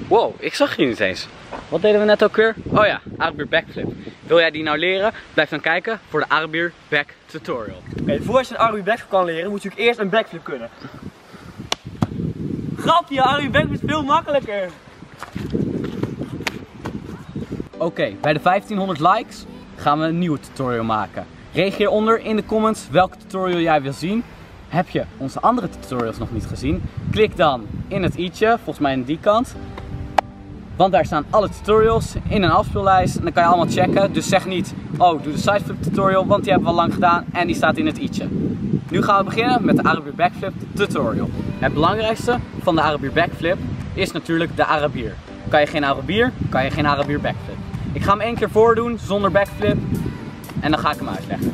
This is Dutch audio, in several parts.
Wow, ik zag je niet eens. Wat deden we net ook weer? Oh ja, Arabier backflip. Wil jij die nou leren? Blijf dan kijken voor de Arabier back tutorial. Oké, voordat je een Arabier backflip kan leren, moet je natuurlijk eerst een backflip kunnen. Grapje, Arabier backflip is veel makkelijker. Oké, bij de 1500 likes gaan we een nieuwe tutorial maken. Reageer onder in de comments welke tutorial jij wil zien. Heb je onze andere tutorials nog niet gezien? Klik dan in het i'tje, volgens mij aan die kant. Want daar staan alle tutorials in een afspeellijst en dan kan je allemaal checken. Dus zeg niet, oh doe de sideflip tutorial, want die hebben we al lang gedaan en die staat in het i'tje. Nu gaan we beginnen met de Arabier backflip tutorial. Het belangrijkste van de Arabier backflip is natuurlijk de Arabier. Kan je geen Arabier, kan je geen Arabier backflip. Ik ga hem 1 keer voordoen zonder backflip en dan ga ik hem uitleggen.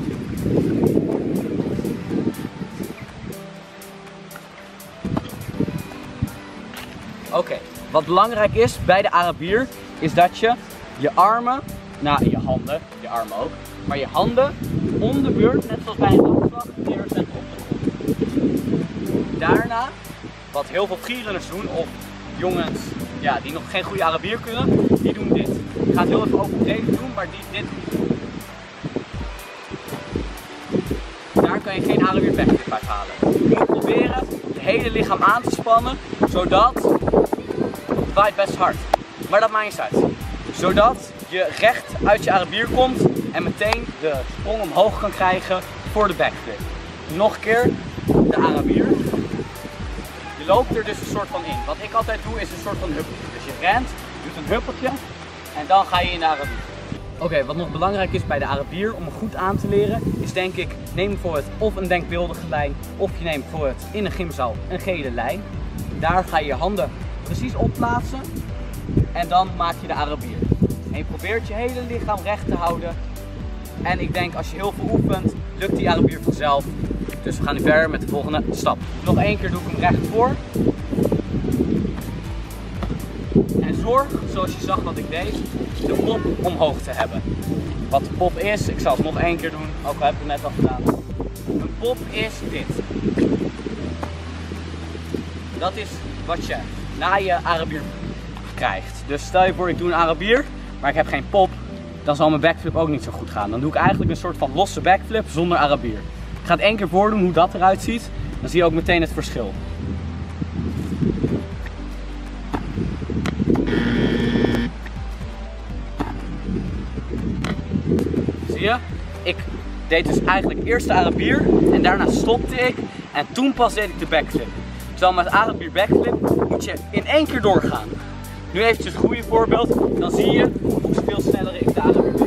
Oké, wat belangrijk is bij de Arabier is dat je je armen, nou je handen, je armen ook, maar je handen om de beurt, net zoals bij een afslag, neerzetten op de grond. Daarna, wat heel veel freerunners doen, of jongens ja, die nog geen goede Arabier kunnen, die doen dit. Ik ga het heel even overdreven doen, maar dit doen. Daar kan je geen Arabier backflip uit halen. Je moet proberen het hele lichaam aan te spannen, zodat het waait best hard. Maar dat maakt niet uit. Zodat je recht uit je Arabier komt en meteen de sprong omhoog kan krijgen voor de backflip. Nog een keer de Arabier. Je loopt er dus een soort van in. Wat ik altijd doe is een soort van huppeltje. Dus je rent, doet een huppeltje en dan ga je in de Arabier. Oké, wat nog belangrijk is bij de Arabier om hem goed aan te leren, is denk ik, neem bijvoorbeeld of een denkbeeldige lijn, of je neemt bijvoorbeeld in een gymzaal een gele lijn. Daar ga je je handen precies op plaatsen en dan maak je de Arabier. En je probeert je hele lichaam recht te houden. En ik denk als je heel veel oefent, lukt die Arabier vanzelf. Dus we gaan nu verder met de volgende stap. Nog 1 keer doe ik hem recht voor. En zorg, zoals je zag wat ik deed, de pop omhoog te hebben. Wat de pop is, ik zal het nog 1 keer doen, ook al heb ik het net al gedaan. Een pop is dit. Dat is wat je na je Arabier krijgt. Dus stel je voor ik doe een Arabier, maar ik heb geen pop, dan zal mijn backflip ook niet zo goed gaan. Dan doe ik eigenlijk een soort van losse backflip zonder Arabier. Ik ga het 1 keer voordoen hoe dat eruit ziet, dan zie je ook meteen het verschil. Zie je? Ik deed dus eigenlijk eerst de Arabier en daarna stopte ik en toen pas deed ik de backflip. Terwijl met Arabier backflip moet je in 1 keer doorgaan. Nu eventjes een goede voorbeeld, dan zie je hoeveel sneller ik de Arabier doe.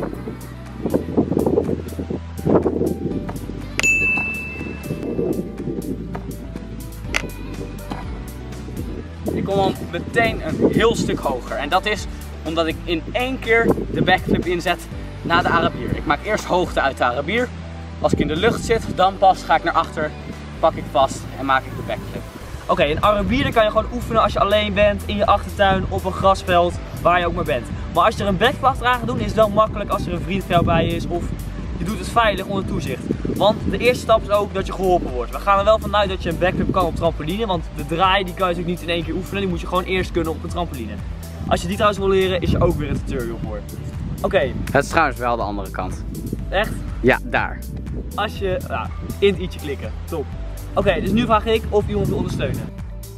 Ik kom dan meteen een heel stuk hoger en dat is omdat ik in 1 keer de backflip inzet na de Arabier. Ik maak eerst hoogte uit de Arabier. Als ik in de lucht zit, dan pas ga ik naar achter, pak ik vast en maak ik de backflip. Oké, een Arabier kan je gewoon oefenen als je alleen bent, in je achtertuin, op een grasveld, waar je ook maar bent. Maar als je er een backflip achteraan gaat doen, is het wel makkelijk als er een vriend van jou bij is of je doet het veilig onder toezicht. Want de eerste stap is ook dat je geholpen wordt. We gaan er wel vanuit dat je een backflip kan op trampoline, want de draai die kan je natuurlijk niet in 1 keer oefenen, die moet je gewoon eerst kunnen op een trampoline. Als je die trouwens wil leren, is er ook weer een tutorial voor. Oké. Het is trouwens wel de andere kant. Echt? Ja, daar. Als je in het i'tje klikken. Top. Oké, dus nu vraag ik of iemand wil ondersteunen.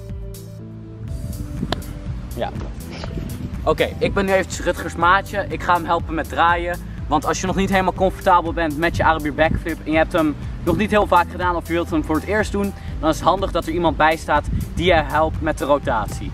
Ja. Oké, ik ben nu eventjes Rutgers maatje. Ik ga hem helpen met draaien. Want als je nog niet helemaal comfortabel bent met je Arabier backflip en je hebt hem nog niet heel vaak gedaan of je wilt hem voor het eerst doen, dan is het handig dat er iemand bij staat die je helpt met de rotatie.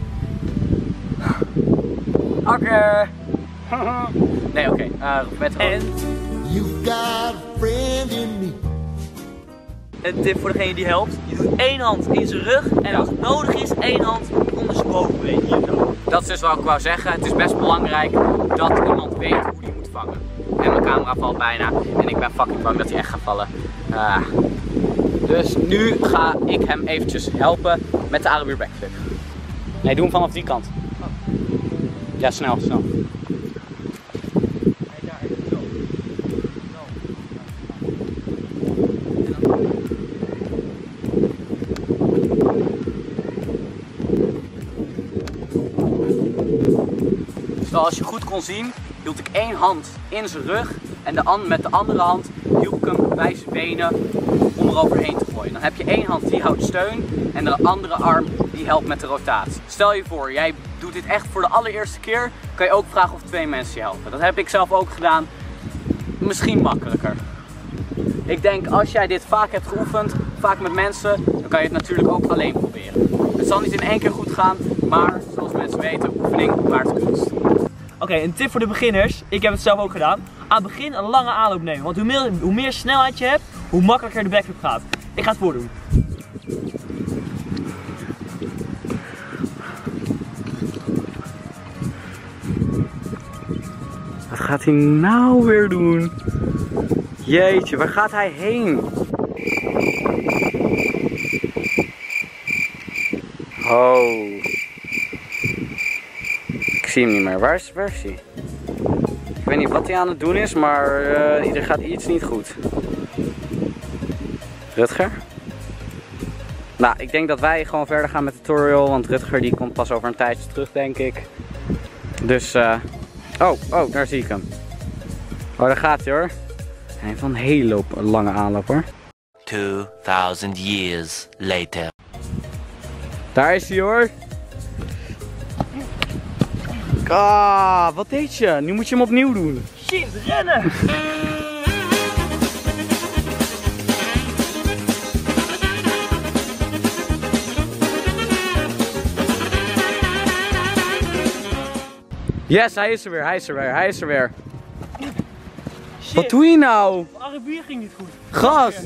Oké. Nee, oké. Met en You've got a friend in me. Een tip voor degene die helpt. Je doet 1 hand in zijn rug en als het nodig is 1 hand onder zijn bovenbeen. Hier zo. Dat is dus wat ik wou zeggen. Het is best belangrijk dat iemand weet hoe die moet vangen. En mijn camera valt bijna en ik ben fucking bang dat hij echt gaat vallen. Dus nu ga ik hem eventjes helpen met de Arabier backflip. Nee, doe hem vanaf die kant. Ja, snel, snel. Zoals je goed kon zien, hield ik één hand in zijn rug en met de andere hand hielp ik hem bij zijn benen om er overheen te gooien. Dan heb je één hand die houdt steun en de andere arm die helpt met de rotatie. Stel je voor, jij doet dit echt voor de allereerste keer, kan je ook vragen of 2 mensen je helpen. Dat heb ik zelf ook gedaan. Misschien makkelijker. Ik denk als jij dit vaak hebt geoefend, vaak met mensen, dan kan je het natuurlijk ook alleen proberen. Het zal niet in één keer goed gaan, maar zoals mensen weten, oefening waard kunst. Oké, een tip voor de beginners. Ik heb het zelf ook gedaan. Aan het begin een lange aanloop nemen. Want hoe meer snelheid je hebt, hoe makkelijker de backflip gaat. Ik ga het voordoen. Wat gaat hij nou weer doen? Jeetje, waar gaat hij heen? Oh. Ik zie hem niet meer. Waar is hij? Ik weet niet wat hij aan het doen is, maar er gaat iets niet goed. Rutger? Nou, ik denk dat wij gewoon verder gaan met de tutorial, want Rutger die komt pas over een tijdje terug, denk ik. Dus, oh, daar zie ik hem. Oh, daar gaat hij hoor. Hij heeft een hele lange aanloop hoor. 2000 years later. Daar is hij hoor. Ah, wat deed je? Nu moet je hem opnieuw doen. Shit, rennen! Yes, hij is er weer. Shit. Wat doe je nou? De Arabier ging niet goed. Gast!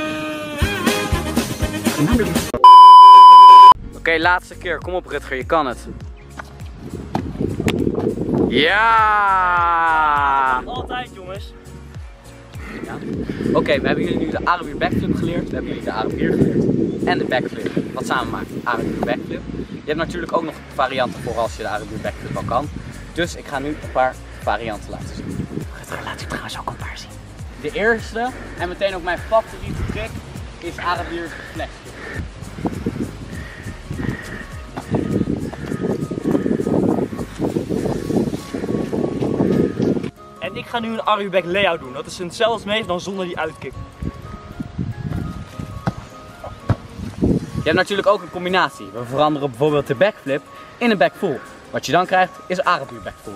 Oké, laatste keer. Kom op Rutger, je kan het. Ja! Altijd jongens. Ja. Oké, we hebben jullie nu de Arabier backflip geleerd. We hebben jullie de Arabier geleerd. En de backflip. Wat samen maakt Arabier backflip. Je hebt natuurlijk ook nog varianten voor als je de Arabier backflip al kan. Dus ik ga nu een paar varianten laten zien. Rutger, laat u trouwens ook een paar zien. De eerste en meteen ook mijn favoriete trick is Arabier flexflip. En ik ga nu een Arabier back layout doen. Dat is hetzelfde als meest dan zonder die uitkick. Je hebt natuurlijk ook een combinatie. We veranderen bijvoorbeeld de backflip in een backfull. Wat je dan krijgt is Arabier backfull.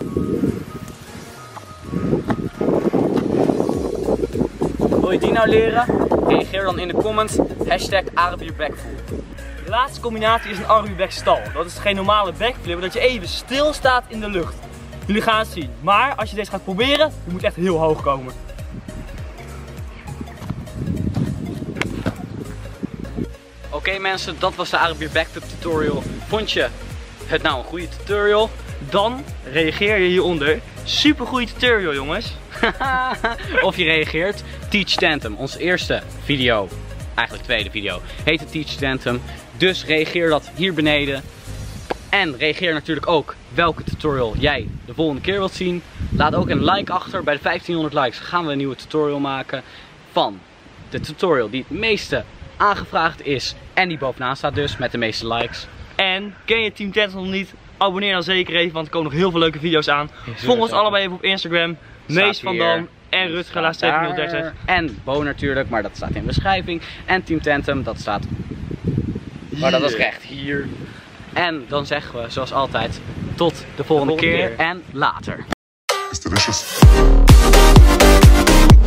Wil je die nou leren? Reageer dan in de comments #Arabier backfull. De laatste combinatie is een Arabier back stal. Dat is geen normale backflip, dat je even stil staat in de lucht. Jullie gaan het zien. Maar als je deze gaat proberen, je moet echt heel hoog komen. Oké mensen, dat was de Arabier backflip tutorial. Vond je het nou een goede tutorial? Dan reageer je hieronder. Super goede tutorial jongens. Of je reageert Teach Tandem, onze eerste video, eigenlijk tweede video, heette Teach Tandem. Dus reageer dat hier beneden. En reageer natuurlijk ook welke tutorial jij de volgende keer wilt zien. Laat ook een like achter. Bij de 1500 likes gaan we een nieuwe tutorial maken van de tutorial die het meeste aangevraagd is. En die bovenaan staat dus met de meeste likes. En ken je Team Tandem nog niet? Abonneer dan zeker even, want er komen nog heel veel leuke video's aan. Volg ons allebei even op Instagram. Mees van Dam en Rutger-030. En Bo natuurlijk, maar dat staat in de beschrijving. En Team Tandem, dat staat... Maar dat was recht hier. En dan zeggen we zoals altijd tot de volgende keer en later. It's delicious.